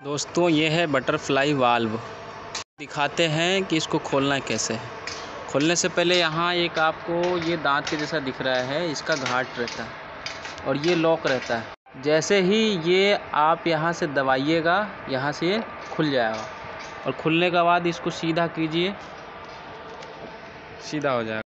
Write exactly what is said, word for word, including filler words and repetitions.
दोस्तों ये है बटरफ्लाई वाल्व। दिखाते हैं कि इसको खोलना कैसे है। खोलने से पहले यहाँ एक आपको ये दांत के जैसा दिख रहा है, इसका घाट रहता है और ये लॉक रहता है। जैसे ही ये आप यहाँ से दबाइएगा, यहाँ से ये खुल जाएगा और खुलने के बाद इसको सीधा कीजिए, सीधा हो जाएगा।